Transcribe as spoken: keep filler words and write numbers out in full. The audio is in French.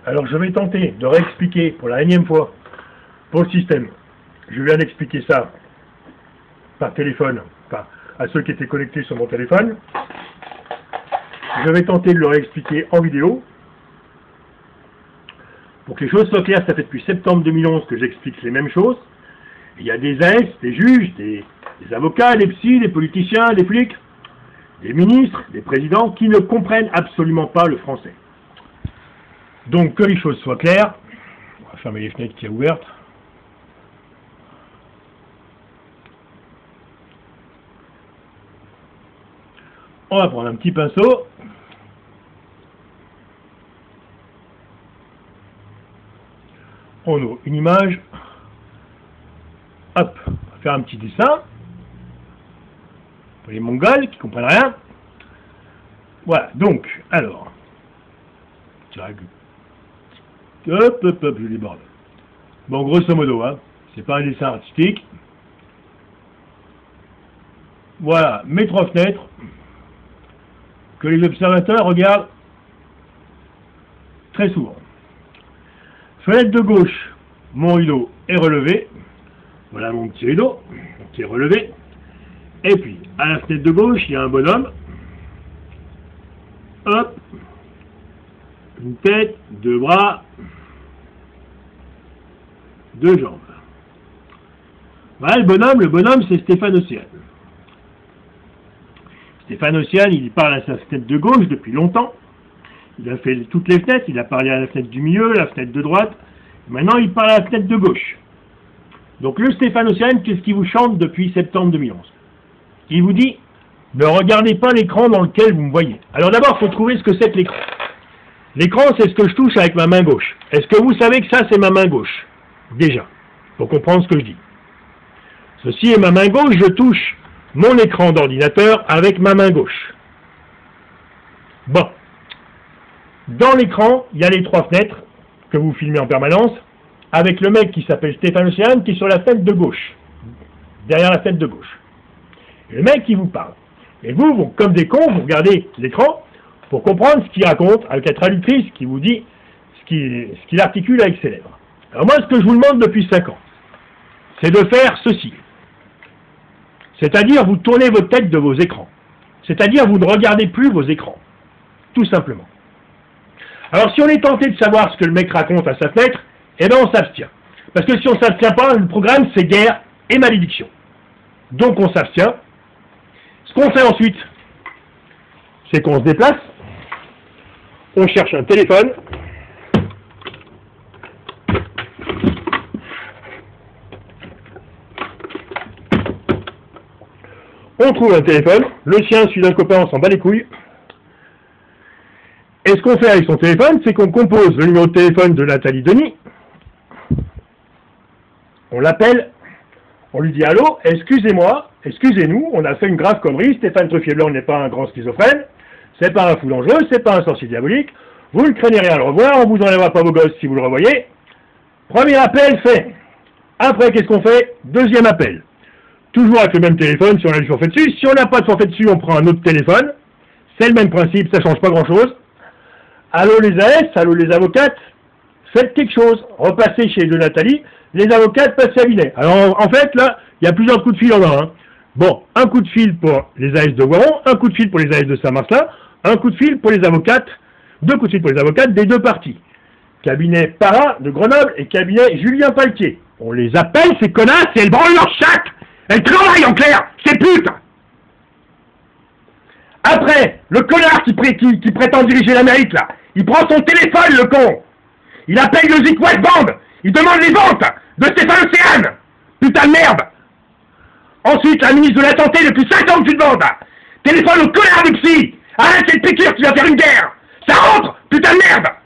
Alors je vais tenter de réexpliquer pour la énième fois pour le système. Je viens d'expliquer ça par téléphone, enfin, à ceux qui étaient connectés sur mon téléphone. Je vais tenter de le réexpliquer en vidéo. Pour que les choses soient claires, ça fait depuis septembre deux mille onze que j'explique les mêmes choses. Il y a des A S, des juges, des, des avocats, des psys, des politiciens, des flics, des ministres, des présidents qui ne comprennent absolument pas le français. Donc que les choses soient claires, on va fermer les fenêtres qui sont ouvertes. On va prendre un petit pinceau. On ouvre une image. Hop, on va faire un petit dessin. Pour les Mongols qui comprennent rien. Voilà, donc, alors. Hop, hop, hop, je déborde. Bon, grosso modo, hein, c'est pas un dessin artistique. Voilà, mes trois fenêtres. Que les observateurs regardent très souvent. Fenêtre de gauche, mon rideau est relevé. Voilà mon petit rideau qui est relevé. Et puis, à la fenêtre de gauche, il y a un bonhomme. Hop. Une tête, deux bras, deux jambes. Voilà le bonhomme. Le bonhomme, c'est Stéphane Océane. Stéphane Océane, il parle à sa fenêtre de gauche depuis longtemps. Il a fait toutes les fenêtres. Il a parlé à la fenêtre du milieu, la fenêtre de droite. Maintenant, il parle à la fenêtre de gauche. Donc, le Stéphane Océane, qu'est-ce qu'il vous chante depuis septembre deux mille onze? Il vous dit, ne regardez pas l'écran dans lequel vous me voyez. Alors d'abord, il faut trouver ce que c'est que l'écran. L'écran, c'est ce que je touche avec ma main gauche. Est-ce que vous savez que ça, c'est ma main gauche? Déjà, pour comprendre ce que je dis. Ceci est ma main gauche, je touche mon écran d'ordinateur avec ma main gauche. Bon. Dans l'écran, il y a les trois fenêtres que vous filmez en permanence, avec le mec qui s'appelle Stéphane Océane, qui est sur la fenêtre de gauche, derrière la fenêtre de gauche. Et le mec qui vous parle. Et vous, vous comme des cons, vous regardez l'écran pour comprendre ce qu'il raconte avec la traductrice qui vous dit ce qu'il ce qu'il articule avec ses lèvres. Alors moi, ce que je vous demande depuis cinq ans, c'est de faire ceci. C'est-à-dire, vous tournez votre tête de vos écrans. C'est-à-dire, vous ne regardez plus vos écrans. Tout simplement. Alors, si on est tenté de savoir ce que le mec raconte à sa fenêtre, eh bien, on s'abstient. Parce que si on ne s'abstient pas, le programme, c'est guerre et malédiction. Donc, on s'abstient. Ce qu'on fait ensuite, c'est qu'on se déplace, on cherche un téléphone, on trouve un téléphone, le sien, celui d'un copain, on s'en bat les couilles. Et ce qu'on fait avec son téléphone, c'est qu'on compose le numéro de téléphone de Nathalie Denis, on l'appelle, on lui dit « Allô, excusez-moi, excusez-nous, on a fait une grave connerie, Stéphane Truffier-Blanc n'est pas un grand schizophrène, c'est pas un fou dangereux, c'est pas un sorcier diabolique, vous ne craignez rien à le revoir, on vous enlèvera pas vos gosses si vous le revoyez. » Premier appel fait. Après, qu'est-ce qu'on fait? Deuxième appel. Toujours avec le même téléphone, si on a du forfait dessus. Si on n'a pas de forfait dessus, on prend un autre téléphone. C'est le même principe, ça change pas grand-chose. Allô les A S, allô les avocates, faites quelque chose. Repassez chez de Nathalie, les avocates passent à Binet. Alors en fait, là, il y a plusieurs coups de fil en un. Hein. Bon, un coup de fil pour les A S de Voiron, un coup de fil pour les A S de Saint-Martin, un coup de fil pour les avocates, deux coups de fil pour les avocates des deux parties. Cabinet Parra de Grenoble et cabinet Julien Palquier. On les appelle, ces connasses, et elles branlent leur chac. Elles travaillent en clair, ces putes. Après, le connard qui, pré qui, qui prétend diriger l'Amérique, là, il prend son téléphone, le con. Il appelle le Zik West Band. Il demande les ventes de Stéphane Océane. Putain de merde. Ensuite, la ministre de la Santé, depuis cinq ans que tu demandes. Téléphone au connard du psy. Arrête cette piqûre, tu vas faire une guerre. Ça rentre, putain de merde.